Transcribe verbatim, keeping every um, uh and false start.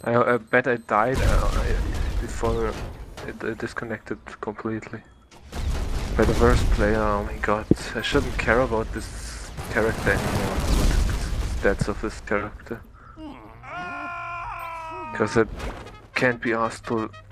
I, I bet I died uh, before it uh, disconnected completely. By the worst player, oh my god. I shouldn't care about this character anymore. The stats of this character. Because I can't be asked to